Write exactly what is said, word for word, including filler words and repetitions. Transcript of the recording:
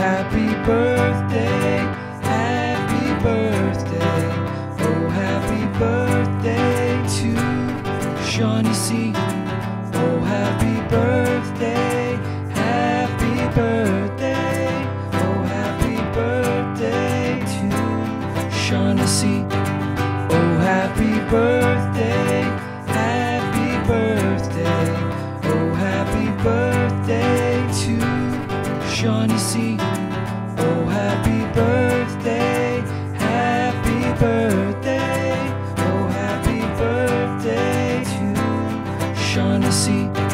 happy birthday, happy birthday, oh happy birthday to Shawnessy. Oh happy birthday, happy birthday, oh happy birthday to Shawnessy. Oh happy birthday, happy birthday, oh happy birthday to Shawnessy. Oh happy birthday, happy birthday, oh happy birthday to Shawnessy.